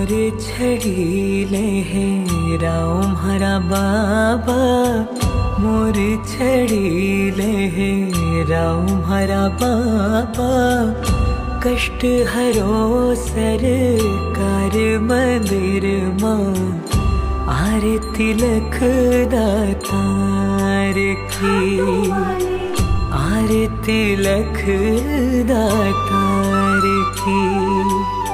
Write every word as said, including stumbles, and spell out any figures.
मोर छड़ी लहराओ हरा बाबा, मोर छड़ी लहराओ हरा बाबा। कष्ट हरो सरकार मंदिर मां, आरती लख दातार की, आरती लख दातार की।